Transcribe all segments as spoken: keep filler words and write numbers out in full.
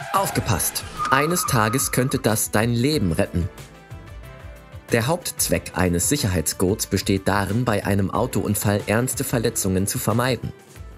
Aufgepasst! Eines Tages könnte das dein Leben retten. Der Hauptzweck eines Sicherheitsgurts besteht darin, bei einem Autounfall ernste Verletzungen zu vermeiden.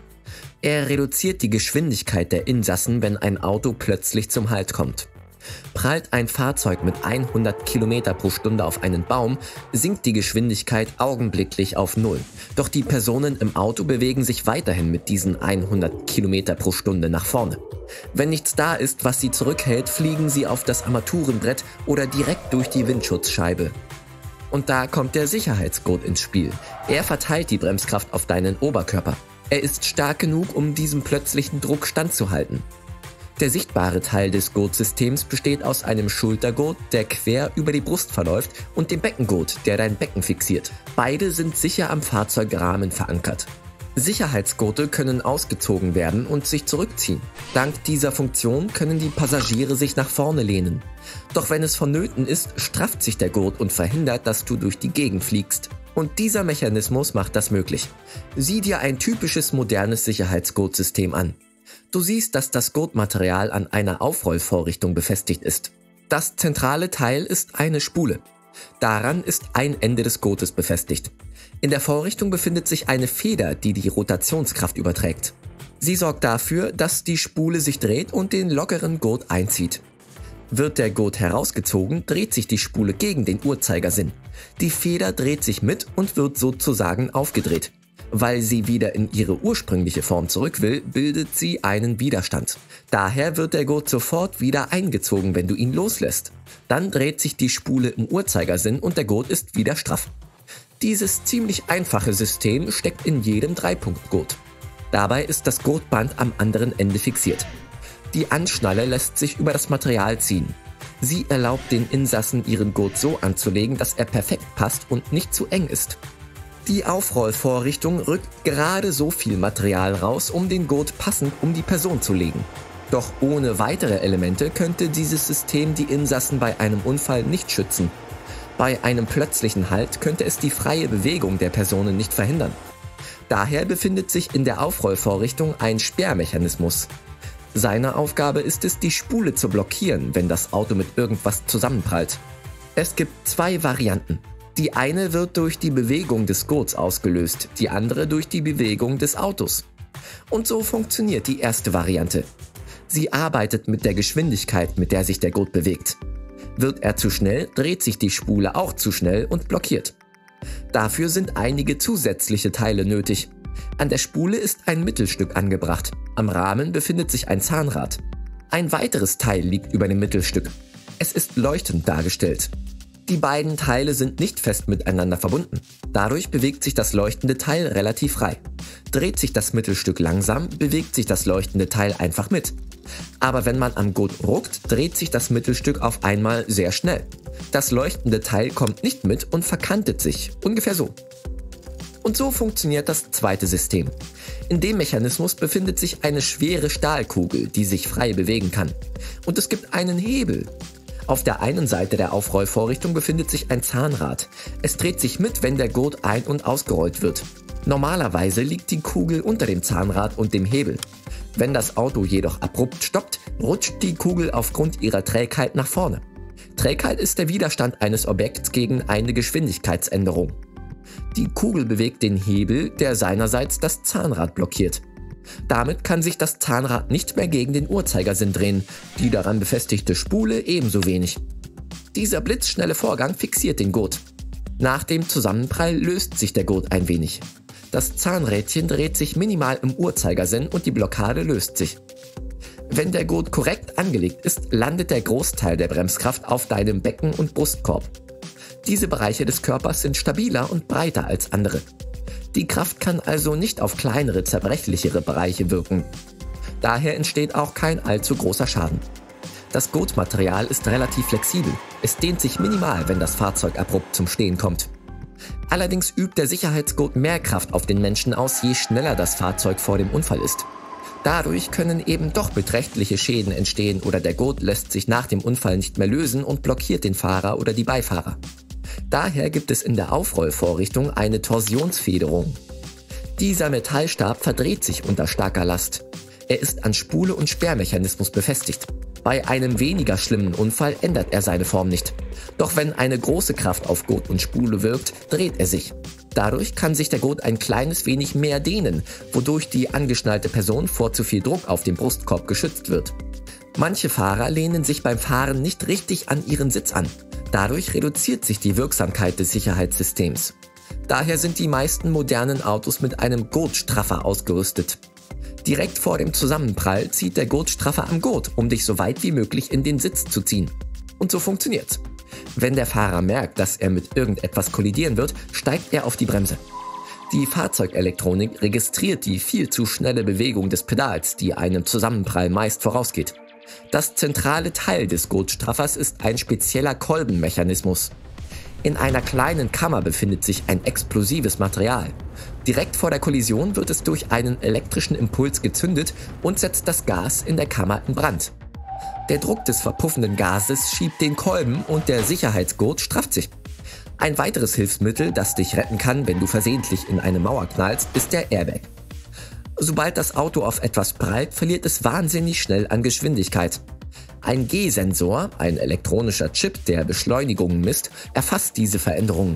Er reduziert die Geschwindigkeit der Insassen, wenn ein Auto plötzlich zum Halt kommt. Prallt ein Fahrzeug mit hundert Kilometer pro Stunde auf einen Baum, sinkt die Geschwindigkeit augenblicklich auf Null. Doch die Personen im Auto bewegen sich weiterhin mit diesen hundert Kilometer pro Stunde nach vorne. Wenn nichts da ist, was sie zurückhält, fliegen sie auf das Armaturenbrett oder direkt durch die Windschutzscheibe. Und da kommt der Sicherheitsgurt ins Spiel. Er verteilt die Bremskraft auf deinen Oberkörper. Er ist stark genug, um diesem plötzlichen Druck standzuhalten. Der sichtbare Teil des Gurtsystems besteht aus einem Schultergurt, der quer über die Brust verläuft, und dem Beckengurt, der dein Becken fixiert. Beide sind sicher am Fahrzeugrahmen verankert. Sicherheitsgurte können ausgezogen werden und sich zurückziehen. Dank dieser Funktion können die Passagiere sich nach vorne lehnen. Doch wenn es vonnöten ist, strafft sich der Gurt und verhindert, dass du durch die Gegend fliegst. Und dieser Mechanismus macht das möglich. Sieh dir ein typisches modernes Sicherheitsgurtsystem an. Du siehst, dass das Gurtmaterial an einer Aufrollvorrichtung befestigt ist. Das zentrale Teil ist eine Spule. Daran ist ein Ende des Gurtes befestigt. In der Vorrichtung befindet sich eine Feder, die die Rotationskraft überträgt. Sie sorgt dafür, dass die Spule sich dreht und den lockeren Gurt einzieht. Wird der Gurt herausgezogen, dreht sich die Spule gegen den Uhrzeigersinn. Die Feder dreht sich mit und wird sozusagen aufgedreht. Weil sie wieder in ihre ursprüngliche Form zurück will, bildet sie einen Widerstand. Daher wird der Gurt sofort wieder eingezogen, wenn du ihn loslässt. Dann dreht sich die Spule im Uhrzeigersinn und der Gurt ist wieder straff. Dieses ziemlich einfache System steckt in jedem Dreipunktgurt. Dabei ist das Gurtband am anderen Ende fixiert. Die Anschnalle lässt sich über das Material ziehen. Sie erlaubt den Insassen, ihren Gurt so anzulegen, dass er perfekt passt und nicht zu eng ist. Die Aufrollvorrichtung rückt gerade so viel Material raus, um den Gurt passend um die Person zu legen. Doch ohne weitere Elemente könnte dieses System die Insassen bei einem Unfall nicht schützen. Bei einem plötzlichen Halt könnte es die freie Bewegung der Personen nicht verhindern. Daher befindet sich in der Aufrollvorrichtung ein Sperrmechanismus. Seine Aufgabe ist es, die Spule zu blockieren, wenn das Auto mit irgendwas zusammenprallt. Es gibt zwei Varianten. Die eine wird durch die Bewegung des Gurts ausgelöst, die andere durch die Bewegung des Autos. Und so funktioniert die erste Variante. Sie arbeitet mit der Geschwindigkeit, mit der sich der Gurt bewegt. Wird er zu schnell, dreht sich die Spule auch zu schnell und blockiert. Dafür sind einige zusätzliche Teile nötig. An der Spule ist ein Mittelstück angebracht. Am Rahmen befindet sich ein Zahnrad. Ein weiteres Teil liegt über dem Mittelstück. Es ist leuchtend dargestellt. Die beiden Teile sind nicht fest miteinander verbunden. Dadurch bewegt sich das leuchtende Teil relativ frei. Dreht sich das Mittelstück langsam, bewegt sich das leuchtende Teil einfach mit. Aber wenn man am Gurt ruckt, dreht sich das Mittelstück auf einmal sehr schnell. Das leuchtende Teil kommt nicht mit und verkantet sich, ungefähr so. Und so funktioniert das zweite System. In dem Mechanismus befindet sich eine schwere Stahlkugel, die sich frei bewegen kann. Und es gibt einen Hebel. Auf der einen Seite der Aufrollvorrichtung befindet sich ein Zahnrad. Es dreht sich mit, wenn der Gurt ein- und ausgerollt wird. Normalerweise liegt die Kugel unter dem Zahnrad und dem Hebel. Wenn das Auto jedoch abrupt stoppt, rutscht die Kugel aufgrund ihrer Trägheit nach vorne. Trägheit ist der Widerstand eines Objekts gegen eine Geschwindigkeitsänderung. Die Kugel bewegt den Hebel, der seinerseits das Zahnrad blockiert. Damit kann sich das Zahnrad nicht mehr gegen den Uhrzeigersinn drehen, die daran befestigte Spule ebenso wenig. Dieser blitzschnelle Vorgang fixiert den Gurt. Nach dem Zusammenprall löst sich der Gurt ein wenig. Das Zahnrädchen dreht sich minimal im Uhrzeigersinn und die Blockade löst sich. Wenn der Gurt korrekt angelegt ist, landet der Großteil der Bremskraft auf deinem Becken und Brustkorb. Diese Bereiche des Körpers sind stabiler und breiter als andere. Die Kraft kann also nicht auf kleinere, zerbrechlichere Bereiche wirken. Daher entsteht auch kein allzu großer Schaden. Das Gurtmaterial ist relativ flexibel. Es dehnt sich minimal, wenn das Fahrzeug abrupt zum Stehen kommt. Allerdings übt der Sicherheitsgurt mehr Kraft auf den Menschen aus, je schneller das Fahrzeug vor dem Unfall ist. Dadurch können eben doch beträchtliche Schäden entstehen oder der Gurt lässt sich nach dem Unfall nicht mehr lösen und blockiert den Fahrer oder die Beifahrer. Daher gibt es in der Aufrollvorrichtung eine Torsionsfederung. Dieser Metallstab verdreht sich unter starker Last. Er ist an Spule und Sperrmechanismus befestigt. Bei einem weniger schlimmen Unfall ändert er seine Form nicht. Doch wenn eine große Kraft auf Gurt und Spule wirkt, dreht er sich. Dadurch kann sich der Gurt ein kleines wenig mehr dehnen, wodurch die angeschnallte Person vor zu viel Druck auf dem Brustkorb geschützt wird. Manche Fahrer lehnen sich beim Fahren nicht richtig an ihren Sitz an. Dadurch reduziert sich die Wirksamkeit des Sicherheitssystems. Daher sind die meisten modernen Autos mit einem Gurtstraffer ausgerüstet. Direkt vor dem Zusammenprall zieht der Gurtstraffer am Gurt, um dich so weit wie möglich in den Sitz zu ziehen. Und so funktioniert's. Wenn der Fahrer merkt, dass er mit irgendetwas kollidieren wird, steigt er auf die Bremse. Die Fahrzeugelektronik registriert die viel zu schnelle Bewegung des Pedals, die einem Zusammenprall meist vorausgeht. Das zentrale Teil des Gurtstraffers ist ein spezieller Kolbenmechanismus. In einer kleinen Kammer befindet sich ein explosives Material. Direkt vor der Kollision wird es durch einen elektrischen Impuls gezündet und setzt das Gas in der Kammer in Brand. Der Druck des verpuffenden Gases schiebt den Kolben und der Sicherheitsgurt strafft sich. Ein weiteres Hilfsmittel, das dich retten kann, wenn du versehentlich in eine Mauer knallst, ist der Airbag. Sobald das Auto auf etwas prallt, verliert es wahnsinnig schnell an Geschwindigkeit. Ein G-Sensor, ein elektronischer Chip, der Beschleunigungen misst, erfasst diese Veränderungen.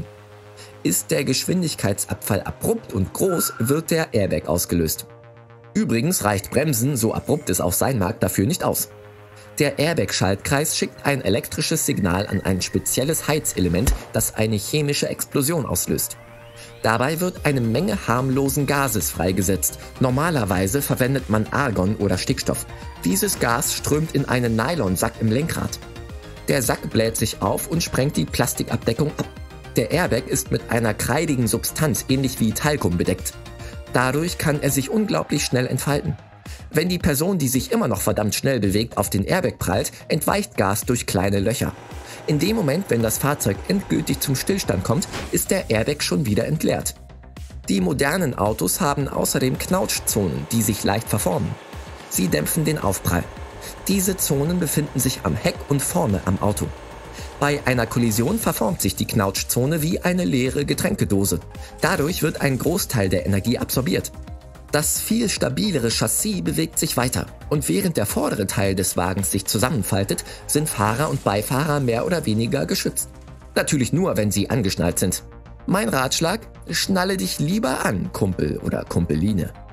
Ist der Geschwindigkeitsabfall abrupt und groß, wird der Airbag ausgelöst. Übrigens reicht Bremsen, so abrupt es auch sein mag, dafür nicht aus. Der Airbag-Schaltkreis schickt ein elektrisches Signal an ein spezielles Heizelement, das eine chemische Explosion auslöst. Dabei wird eine Menge harmlosen Gases freigesetzt. Normalerweise verwendet man Argon oder Stickstoff. Dieses Gas strömt in einen Nylonsack im Lenkrad. Der Sack bläht sich auf und sprengt die Plastikabdeckung ab. Der Airbag ist mit einer kreidigen Substanz ähnlich wie Talkum bedeckt. Dadurch kann er sich unglaublich schnell entfalten. Wenn die Person, die sich immer noch verdammt schnell bewegt, auf den Airbag prallt, entweicht Gas durch kleine Löcher. In dem Moment, wenn das Fahrzeug endgültig zum Stillstand kommt, ist der Airbag schon wieder entleert. Die modernen Autos haben außerdem Knautschzonen, die sich leicht verformen. Sie dämpfen den Aufprall. Diese Zonen befinden sich am Heck und vorne am Auto. Bei einer Kollision verformt sich die Knautschzone wie eine leere Getränkedose. Dadurch wird ein Großteil der Energie absorbiert. Das viel stabilere Chassis bewegt sich weiter und während der vordere Teil des Wagens sich zusammenfaltet, sind Fahrer und Beifahrer mehr oder weniger geschützt. Natürlich nur, wenn sie angeschnallt sind. Mein Ratschlag: Schnalle dich lieber an, Kumpel oder Kumpeline.